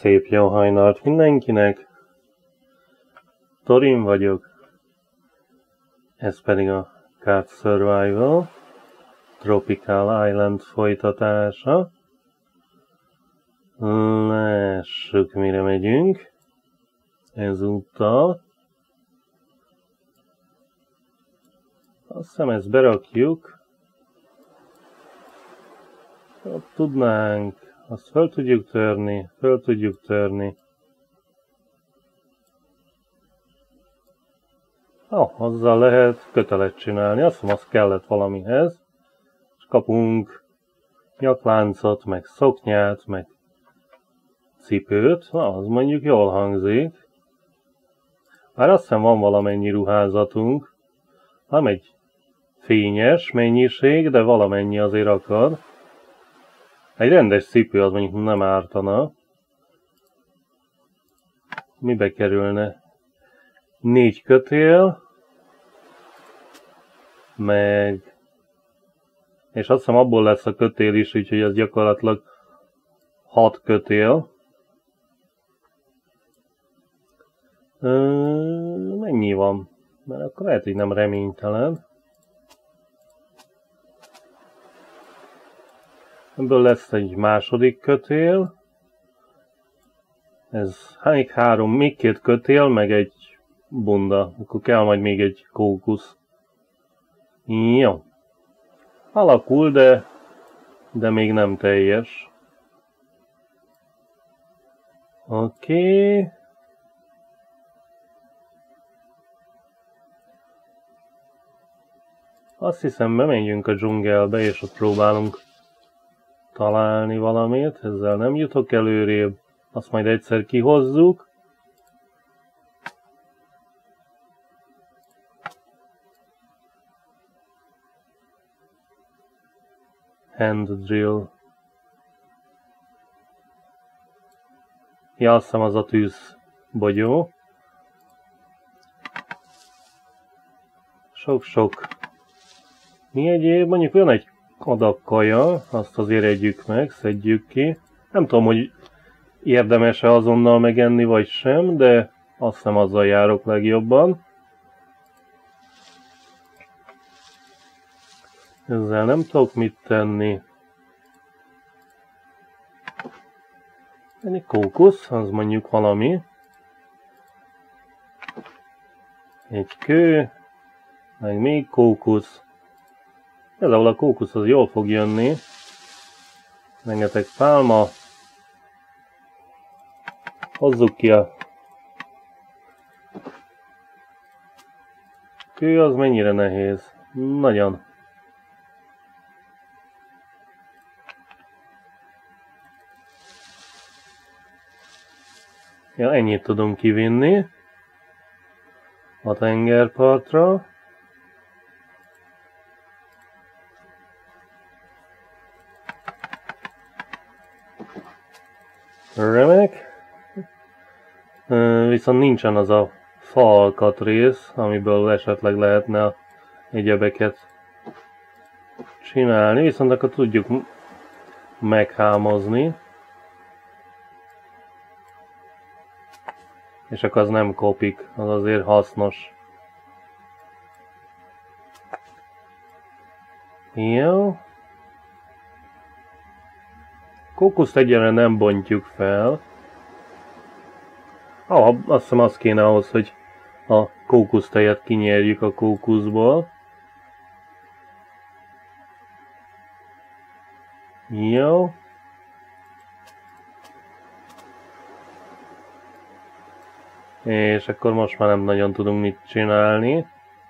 Szép jó hajnalt mindenkinek! Thorin vagyok, ez pedig a Card Survival Tropical Island folytatása. Lássuk, mire megyünk ezúttal. Azt hiszem, ezt berakjuk. Ott tudnánk, azt föl tudjuk törni. Azzal lehet kötelet csinálni, azt hiszem, az kellett valamihez. És kapunk nyakláncot, meg szoknyát, meg cipőt. Az mondjuk jól hangzik. Már azt hiszem, van valamennyi ruházatunk. Nem egy fényes mennyiség, de valamennyi azért akad. Egy rendes cipő az mondjuk nem ártana. Mibe kerülne? 4 kötél. Meg... És azt hiszem abból lesz a kötél is, úgyhogy ez gyakorlatilag 6 kötél. Mennyi van? Mert akkor lehet, hogy nem reménytelen. Ebből lesz egy második kötél. Ez még 2 kötél, meg egy bunda. Akkor kell majd még egy kókusz. Jó. Alakul, de még nem teljes. Oké. Azt hiszem, bemegyünk a dzsungelbe, és ott próbálunk találni valamit. Ezzel nem jutok előrébb. Azt majd egyszer kihozzuk. Hand drill. Ja, azt hiszem, az a tűzbogyó. Sok-sok. Mi egyéb? Mondjuk olyan egy adag kaja, azt azért együk meg, szedjük ki. Nem tudom, hogy érdemes-e azonnal megenni, vagy sem, de azt hiszem, azzal járok legjobban. Ezzel nem tudok mit tenni. Egy kókusz, az mondjuk valami. Egy kő, meg még kókusz. Például a kókusz az jól fog jönni. Rengeteg pálma. Hozzuk ki a kő, az mennyire nehéz. Nagyon. Ja, ennyit tudunk kivinni a tengerpartra. Remek. Viszont nincsen az a fa alkatrész, amiből esetleg lehetne egyebeket csinálni, viszont akkor tudjuk meghámozni. És akkor az nem kopik, az azért hasznos. Jó. Kókuszt egyenre nem bontjuk fel. Azt hiszem, az kéne ahhoz, hogy a kókusztejet kinyerjük a kókuszból. Jó. És akkor most már nem nagyon tudunk mit csinálni.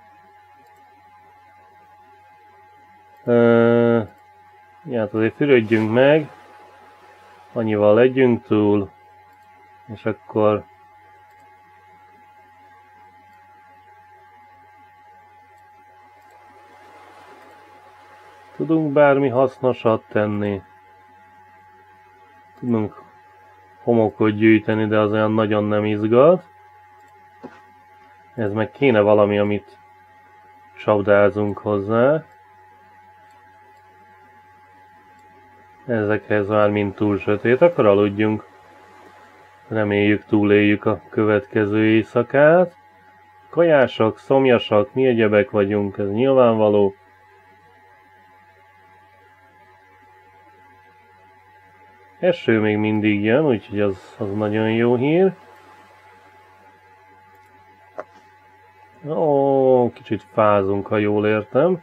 Hát azért fürödjünk meg. Annyival legyünk túl. És akkor... Tudunk bármi hasznosat tenni. Tudunk homokot gyűjteni, de az olyan nagyon nem izgat. Ez meg kéne valami, amit csapdázunk hozzá. Ezekhez már mind túl sötét, akkor aludjunk. Reméljük túléljük a következő éjszakát. Kajásak, szomjasak, mi egyebek vagyunk, ez nyilvánvaló. Eső még mindig jön, úgyhogy az nagyon jó hír. Ó, kicsit fázunk, ha jól értem.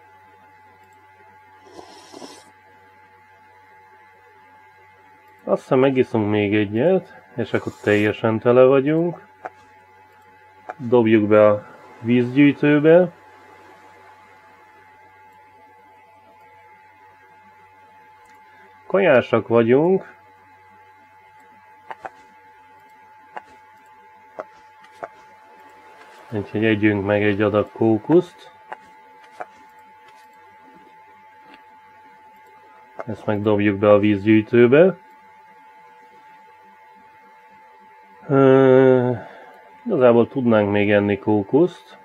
Azt hiszem megiszunk még egyet, és akkor teljesen tele vagyunk. Dobjuk be a vízgyűjtőbe. Kajásak vagyunk. Úgyhogy együnk meg egy adag kókuszt. Ezt meg dobjuk be a vízgyűjtőbe. Igazából tudnánk még enni kókuszt.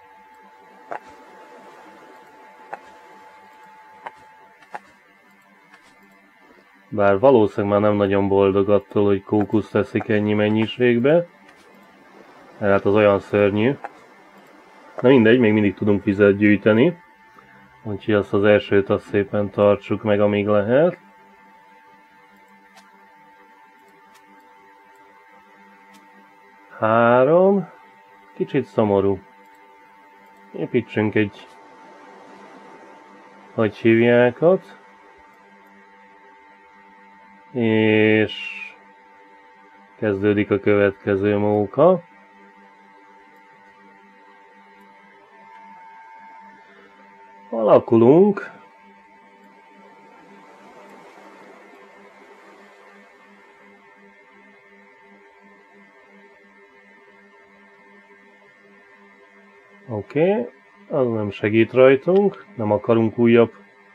Bár valószínűleg már nem nagyon boldog attól, hogy kókuszt teszik ennyi mennyiségbe. Hát az olyan szörnyű. Na mindegy, még mindig tudunk vizet gyűjteni. Úgyhogy azt az elsőt azt szépen tartsuk meg, amíg lehet. Három. Kicsit szomorú. Építsünk egy... Hogy hívjákat. És... Kezdődik a következő móka. Alakulunk. Oké, az nem segít rajtunk, nem akarunk újabb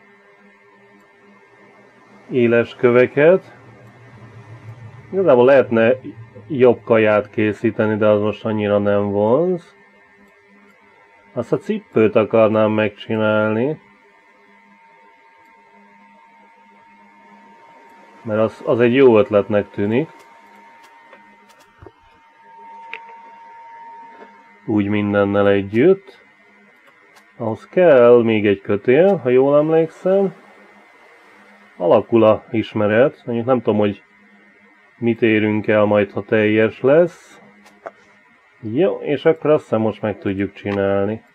éles köveket. Igazából lehetne jobb kaját készíteni, de az most annyira nem vonz. Azt a cipőt akarnám megcsinálni. Mert az egy jó ötletnek tűnik. Úgy mindennel együtt. Ahhoz kell még egy kötél, ha jól emlékszem. Alakul a ismeret. Mondjuk nem tudom, hogy mit érünk el majd, ha teljes lesz. Jó, és akkor azt hiszem most meg tudjuk csinálni.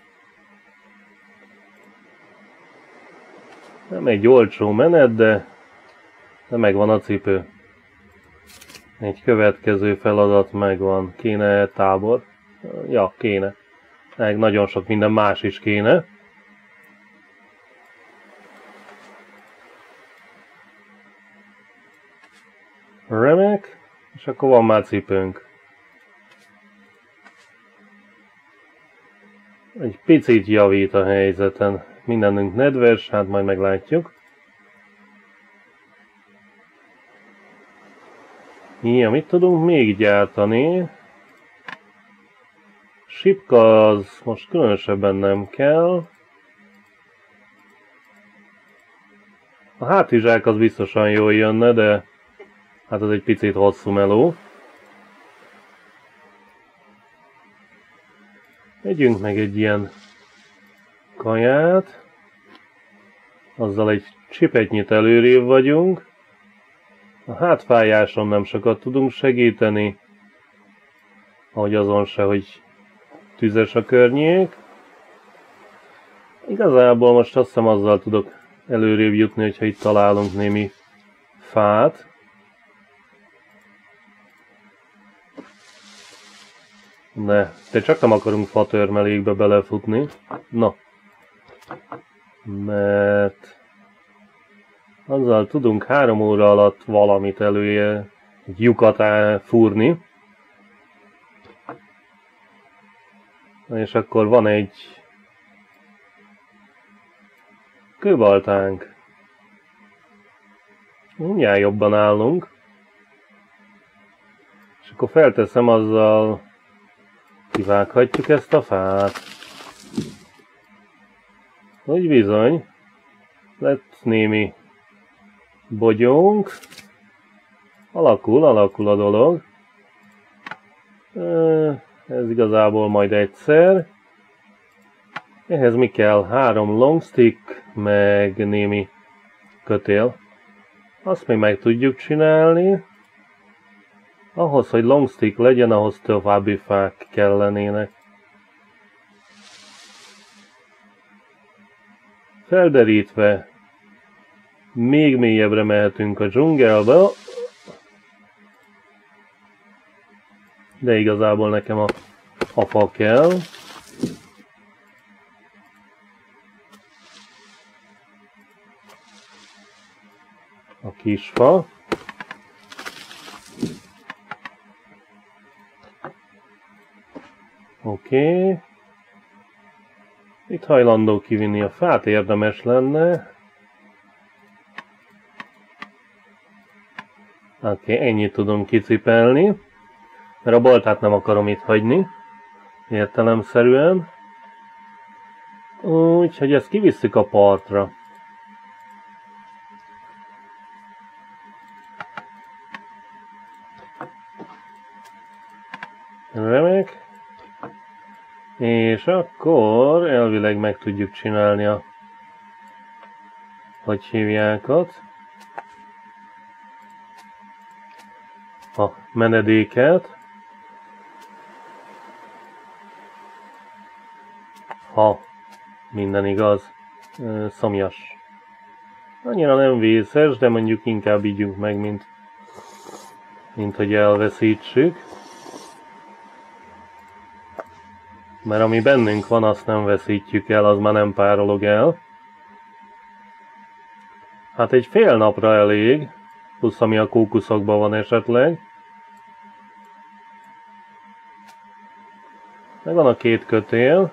Nem egy olcsó menet, de megvan a cipő. Egy következő feladat megvan. Kéne tábor? Ja, kéne. Meg nagyon sok minden más is kéne. Remek. És akkor van már cipőnk. Egy picit javít a helyzeten. Mindenünk nedves, hát majd meglátjuk. Ja, mit tudunk még gyártani? Sipka az most különösebben nem kell. A hátizsák az biztosan jól jönne, de hát az egy picit hosszú meló. Együnk meg egy ilyen kaját. Azzal egy csipetnyit előrébb vagyunk. A hátfájáson nem sokat tudunk segíteni. Ahogy azon se, hogy tüzes a környék. Igazából most azt hiszem azzal tudok előrébb jutni, hogyha itt találunk némi fát. De csak nem akarunk fatörmelékbe belefutni. Na. Mert azzal tudunk 3 óra alatt valamit elője, egy lyukat fúrni. És akkor van egy kőbaltánk. Mindjárt jobban állunk. És akkor felteszem, azzal kivághatjuk ezt a fát. Úgy bizony, lett némi bogyónk. Alakul a dolog. Ez igazából majd egyszer. Ehhez mi kell? 3 long stick, meg némi kötél. Azt még meg tudjuk csinálni. Ahhoz, hogy long stick legyen, ahhoz további fák kellenének. Felderítve még mélyebbre mehetünk a dzsungelbe. De igazából nekem a fa kell. A kis fa. Oké. Itt hajlandó kivinni a fát, érdemes lenne. Oké, ennyit tudom kicipelni. Mert a baltát nem akarom itt hagyni. Értelemszerűen. Úgyhogy ezt kivisszük a partra. Remek. És akkor elvileg meg tudjuk csinálni a... hogy hívjákat? A menedéket. Ha minden igaz. Szomjas. Annyira nem vészes, de mondjuk inkább ígyunk meg, mint hogy elveszítsük. Mert ami bennünk van, azt nem veszítjük el, az már nem párolog el. Hát egy fél napra elég, plusz ami a kókuszokban van esetleg. Megvan a 2 kötél.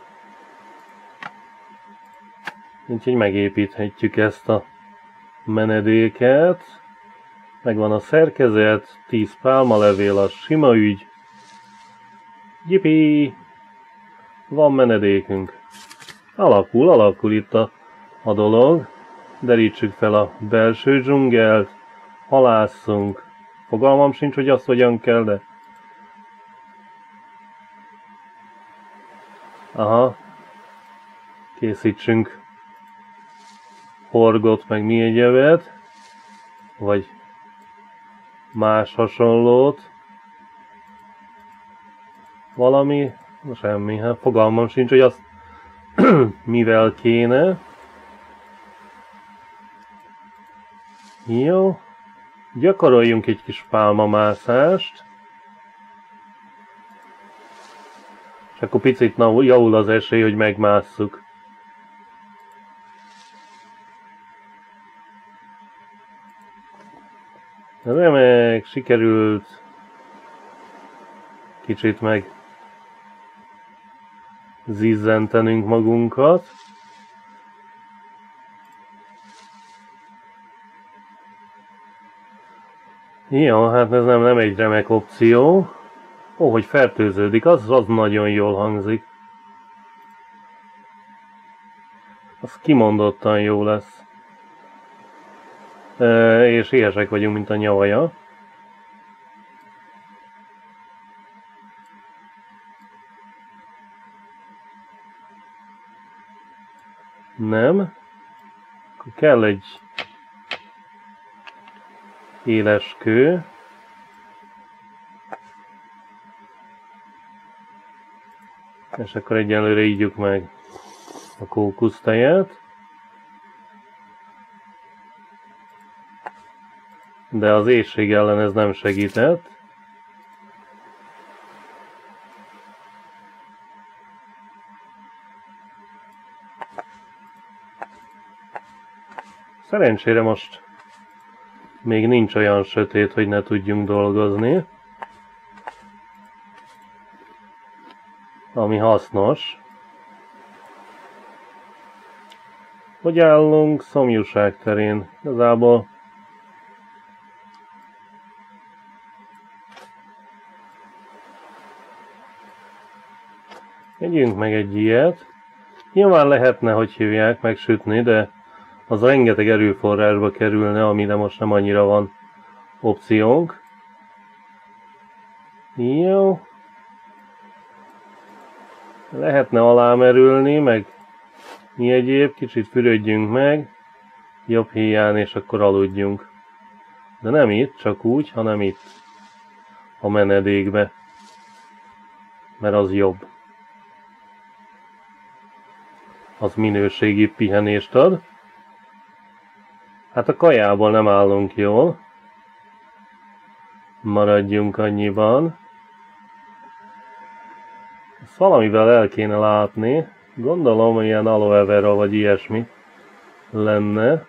Úgyhogy megépíthetjük ezt a menedéket. Megvan a szerkezet, 10 pálmalevél, a sima ügy. Yippee! Van menedékünk. Alakul itt a dolog. Derítsük fel a belső dzsungelt. Halásszunk. Fogalmam sincs, hogy azt hogyan kell, de... Aha. Készítsünk horgot, meg mi egyebet. Vagy más hasonlót. Valami... Semmi, hát fogalmam sincs, hogy azt mivel kéne. Jó. Gyakoroljunk egy kis pálmamászást. És akkor picit javul az esély, hogy megmásszuk. Remek, sikerült. Kicsit meg zizzentenünk magunkat. Jó, hát ez nem egy remek opció. Ó, hogy fertőződik, az nagyon jól hangzik. Az kimondottan jó lesz. És éhesek vagyunk, mint a nyavaja. Nem. Akkor kell egy éles kő. És akkor egyenlőre ígyjuk meg a kókusztejet. De az éhség ellen ez nem segített. Szerencsére most még nincs olyan sötét, hogy ne tudjunk dolgozni. Ami hasznos. Hogy állunk szomjúság terén? Igazából együnk meg egy ilyet. Nyilván lehetne, hogy hívják, megsütni, de az rengeteg erőforrásba kerülne, amire most nem annyira van opciónk. Jó, Lehetne alámerülni, meg mi egyéb, kicsit fürödjünk meg, jobb híján, és akkor aludjunk. De nem itt, csak úgy, hanem itt. A menedékbe. Mert az jobb. Az minőségi pihenést ad. Hát a kajából nem állunk jól. Maradjunk annyiban. Ezt valamivel el kéne látni. Gondolom, hogy ilyen aloe vera vagy ilyesmi lenne.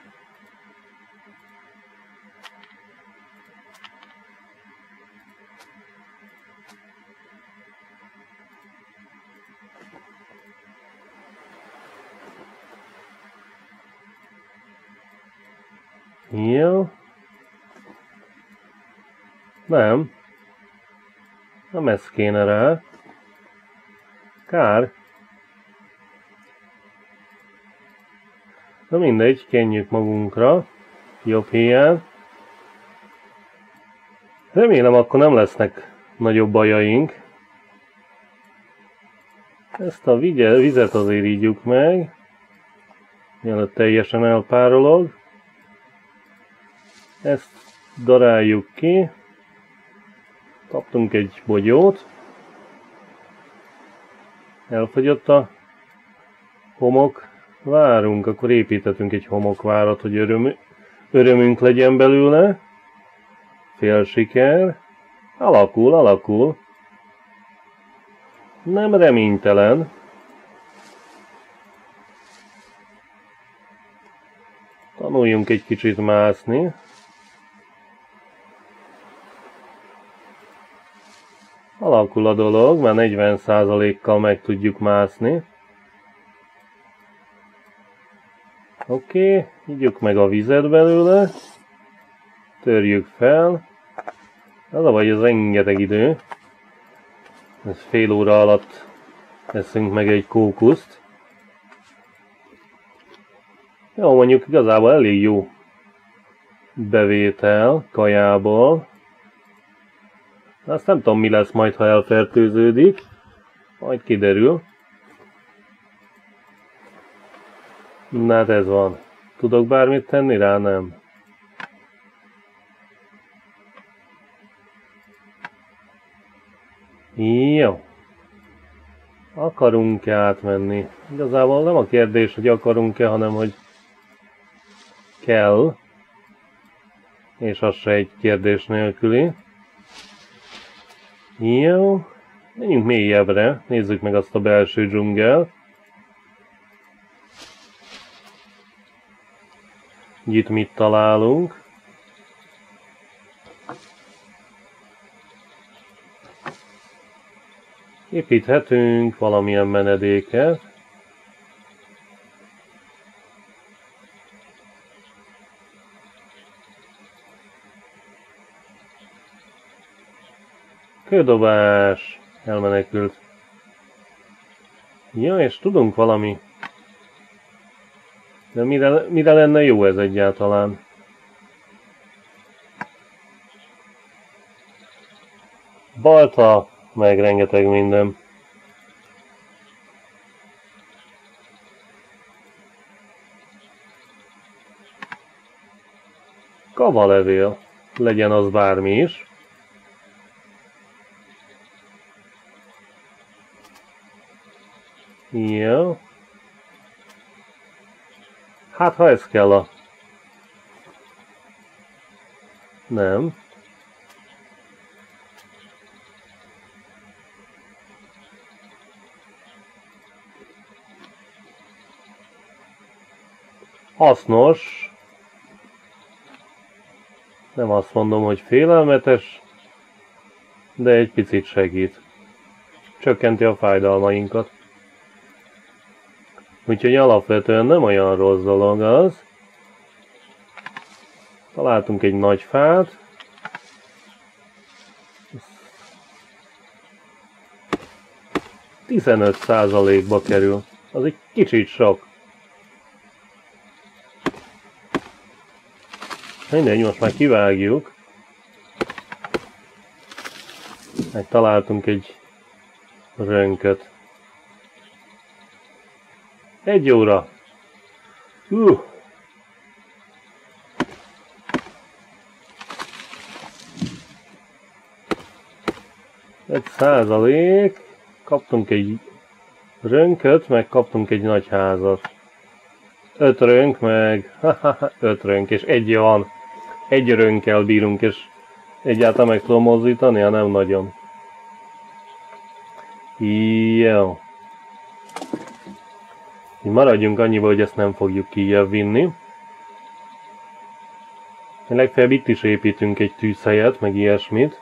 Jó. Nem. Nem ez kéne rá. Kár. Na mindegy, kenjük magunkra. Jobb híján. Remélem, akkor nem lesznek nagyobb bajaink. Ezt a vizet azért ígyjuk meg. Mielőtt teljesen elpárolog. Ezt daráljuk ki. Kaptunk egy bogyót. Elfogyott a homok. Várunk, akkor építettünk egy homokvárat, hogy örömünk legyen belőle. Fél siker. Alakul. Nem reménytelen. Tanuljunk egy kicsit mászni. Alakul a dolog, már 40%-kal meg tudjuk mászni. Oké, higgyük meg a vizet belőle. Törjük fel. Az a vagy, az rengeteg idő. Ez fél óra alatt eszünk meg egy kókuszt. Jó, mondjuk igazából elég jó bevétel kajából. Azt nem tudom, mi lesz majd, ha elfertőződik. Majd kiderül. Na hát ez van. Tudok bármit tenni rá? Nem. Jó. Akarunk-e átmenni? Igazából nem a kérdés, hogy akarunk-e, hanem hogy kell. És az se egy kérdés nélküli. Jó. Menjünk mélyebbre. Nézzük meg azt a belső dzsungel. Itt mit találunk? Építhetünk valamilyen menedéket. Kődobás. Elmenekült. Ja, és tudunk valami. De mire lenne jó ez egyáltalán? Balta, meg rengeteg minden. Kavalevél, legyen az bármi is. Jó. Hát ha ez kell a... Nem. Hasznos. Nem azt mondom, hogy félelmetes, de egy picit segít. Csökkenti a fájdalmainkat. Úgyhogy alapvetően nem olyan rossz dolog az. Találtunk egy nagy fát. 15%-ba kerül. Az egy kicsit sok. Mindegy, most már kivágjuk. Találtunk egy rönköt. 1 óra. 1%. Kaptunk egy rönköt, meg kaptunk egy nagy házat. 5 rönk, meg 5 rönk, és egy van. Egy rönkkel bírunk, és egyáltalán meg tudom mozdítani, ha nem nagyon. Jó. Maradjunk annyiba, hogy ezt nem fogjuk kijjebb vinni. Legfeljebb itt is építünk egy tűzhelyet, meg ilyesmit.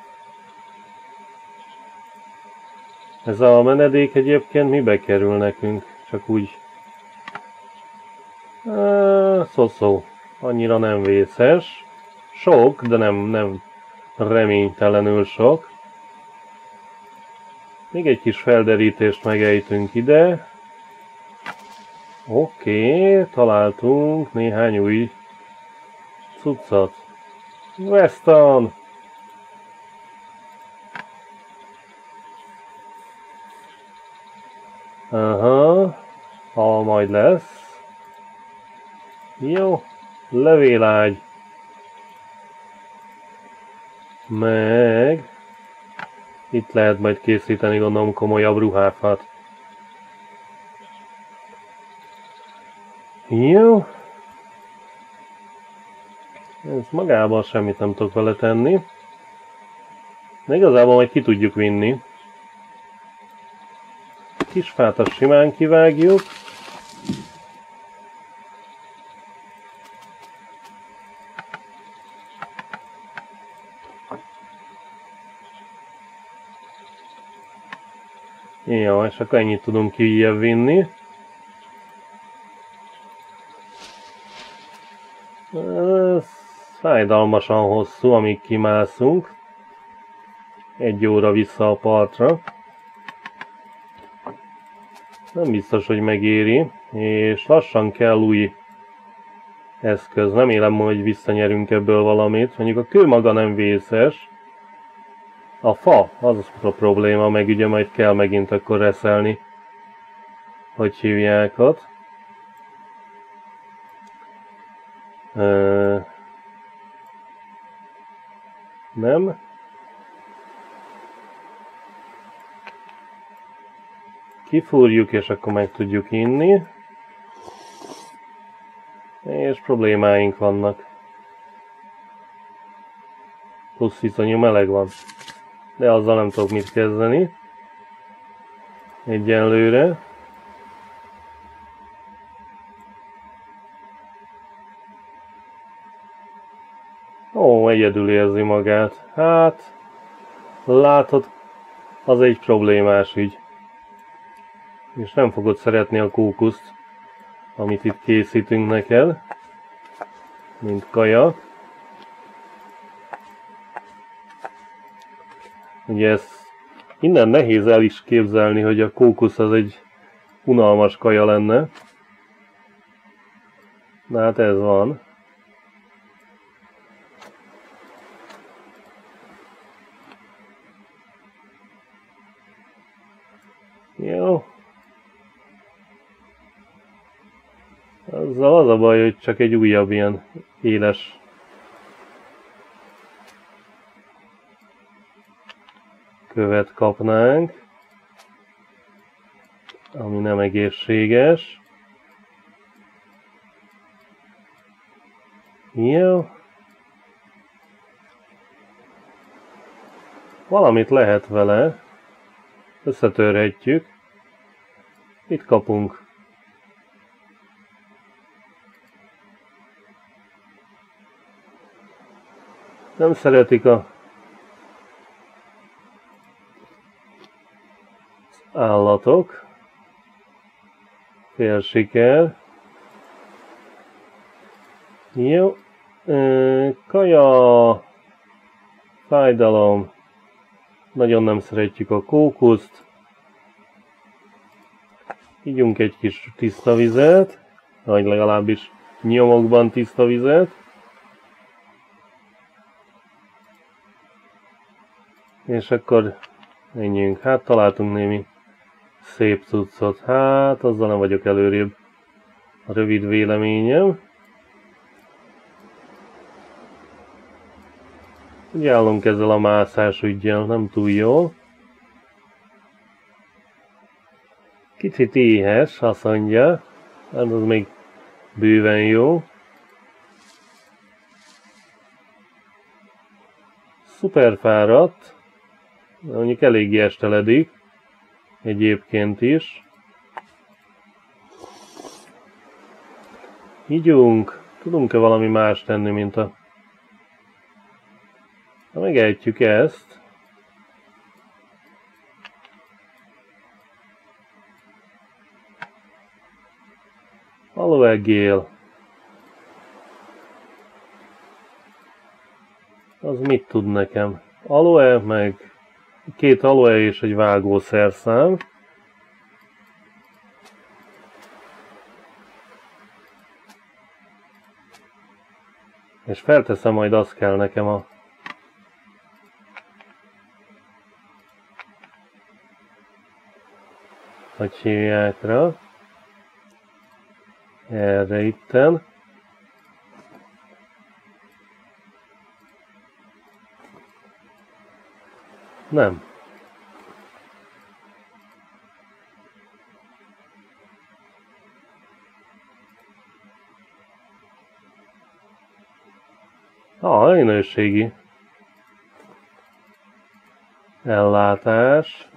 Ez a menedék egyébként mibe kerül nekünk? Csak úgy... Szó. Annyira nem vészes. Sok, de nem reménytelenül sok. Még egy kis felderítést megejtünk ide. Oké, találtunk néhány új cuccot. Weston! Aha, ha majd lesz. Jó, levélágy. Meg itt lehet majd készíteni, gondolom, komolyabb ruháfát. Jó. Ez magában semmit nem tudok vele tenni. De igazából majd ki tudjuk vinni. Kis fát azt simán kivágjuk. Jó, és akkor ennyit tudunk kijjebb vinni. Ez fájdalmasan hosszú, amíg kimászunk. 1 óra vissza a partra. Nem biztos, hogy megéri, és lassan kell új eszköz. Remélem, hogy visszanyerünk ebből valamit. Mondjuk a kő maga nem vészes. A fa, az a probléma, meg ugye majd kell megint akkor reszelni. Hogy hívják ott. Nem. Kifúrjuk, és akkor meg tudjuk inni. És problémáink vannak. Plusz iszonyú meleg van. De azzal nem tudok mit kezdeni. Egyenlőre. Ó, egyedül érzi magát. Hát, látod, az egy problémás ügy. És nem fogod szeretni a kókuszt, amit itt készítünk neked, mint kaja. Ugye ezt innen nehéz el is képzelni, hogy a kókusz az egy unalmas kaja lenne. De hát ez van. Jó. Azzal az a baj, hogy csak egy újabb ilyen éles követ kapnánk, ami nem egészséges. Jó. Valamit lehet vele. Összetörhetjük. Itt kapunk. Nem szeretik a állatok. Fél siker. Jó. Kaja. Fájdalom. Nagyon nem szeretjük a kókuszt. Ígyunk egy kis tiszta vizet, vagy legalábbis nyomokban tiszta vizet. És akkor menjünk. Hát találtunk némi szép cuccot. Hát, azzal nem vagyok előrébb. A rövid véleményem. Ugye állunk ezzel a mászás üggyel, nem túl jól. Kicsit éhes, azt mondja. Hát az még bőven jó. Szuper fáradt. Mondjuk eléggé esteledik. Egyébként is. Higgyunk. Tudunk-e valami más tenni, mint a... Ha megejtjük ezt. Aloe gél. Az mit tud nekem? Aloe, meg 2 aloe és egy vágószerszám. És felteszem, majd azt kell nekem a... Hogy hívják rá? Erre itten. Nem. Minőségi ellátás.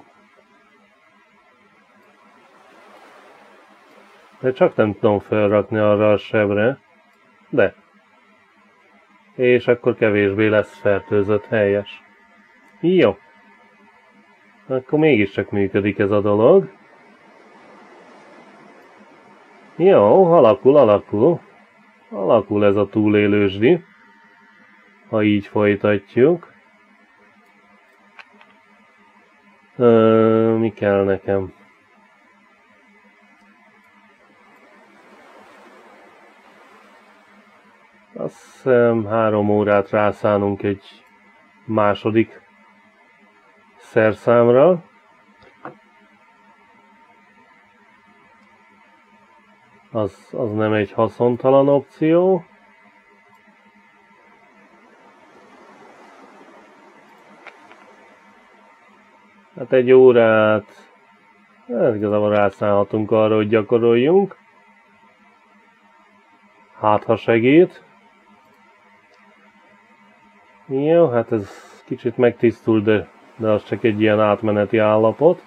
De csak nem tudom felrakni arra a sebre. De. És akkor kevésbé lesz fertőzött, helyes. Jó. Akkor mégiscsak működik ez a dolog. Jó, alakul. Alakul ez a túlélősdi. Ha így folytatjuk. Mi kell nekem? Azt hiszem 3 órát rászánunk egy második szerszámra. Az nem egy haszontalan opció. Hát 1 órát igazából rászállhatunk arra, hogy gyakoroljunk. Hát ha segít. Jó, hát ez kicsit megtisztul, de az csak egy ilyen átmeneti állapot.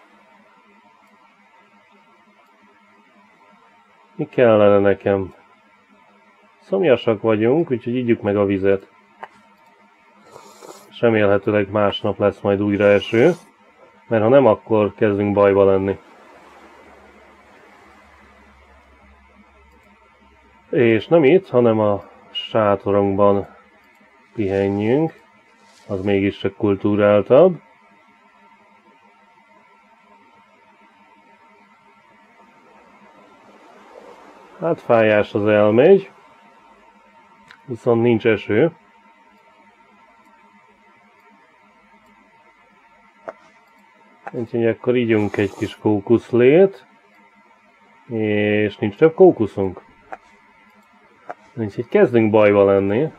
Mi kellene nekem? Szomjasak vagyunk, úgyhogy igyük meg a vizet. És remélhetőleg másnap lesz majd újra eső, mert ha nem, akkor kezdünk bajba lenni. És nem itt, hanem a sátorunkban pihenjünk, az mégiscsak kultúráltabb. Hát fájás az elmegy, viszont nincs eső. Úgyhogy akkor ígyunk egy kis kókuszlét, és nincs több kókuszunk. Úgyhogy kezdünk bajba lenni.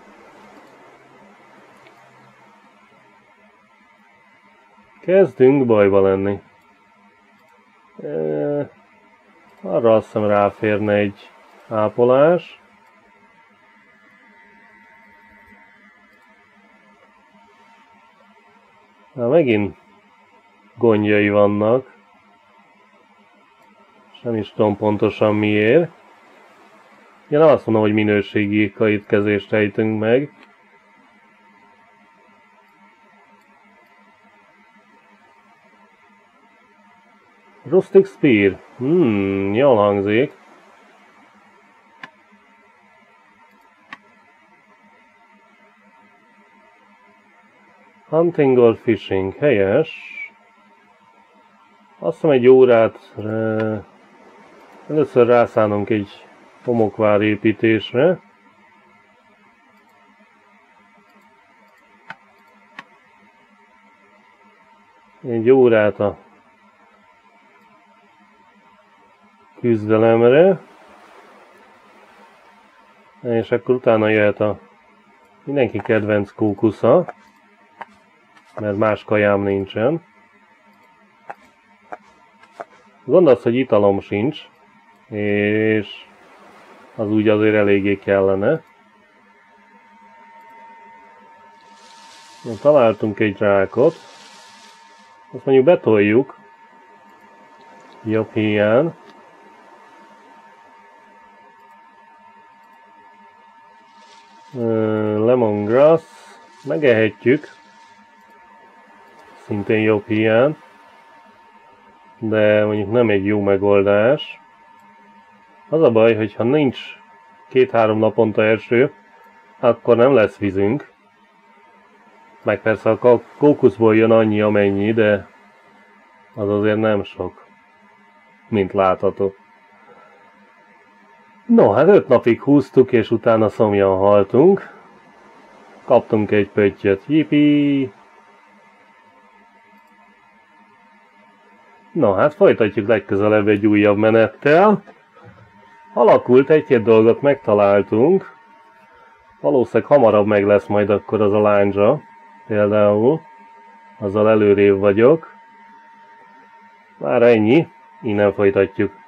Arra azt hiszem ráférne egy ápolás. Na, megint gondjai vannak. Nem is tudom pontosan miért. Én nem azt mondom, hogy minőségi kaitkezést ejtünk meg. Rustic Spear. Jól hangzik. Hunting or fishing. Helyes. Azt hiszem 1 órát először rászánunk egy homokvár építésre. Egy órát a küzdelemre. És akkor utána jöhet a mindenki kedvenc kókusza, mert más kajám nincsen. Gond az, hogy italom sincs, és az úgy azért eléggé kellene. Találtunk egy rákot, azt mondjuk betoljuk jobb híján. Lemongrass, megehetjük, szintén jobb híján, de mondjuk nem egy jó megoldás. Az a baj, hogy ha nincs 2-3 naponta eső, akkor nem lesz vízünk. Meg persze a kókuszból jön annyi amennyi, de az azért nem sok, mint látható. No, hát 5 napig húztuk, és utána szomjan haltunk. Kaptunk egy pöttyöt, yipi! No, hát folytatjuk legközelebb egy újabb menettel. Alakult, egy-két dolgot megtaláltunk. Valószínűleg hamarabb meg lesz majd akkor az a lándzsa. Például. Azzal előrébb vagyok. Már ennyi. Innen folytatjuk.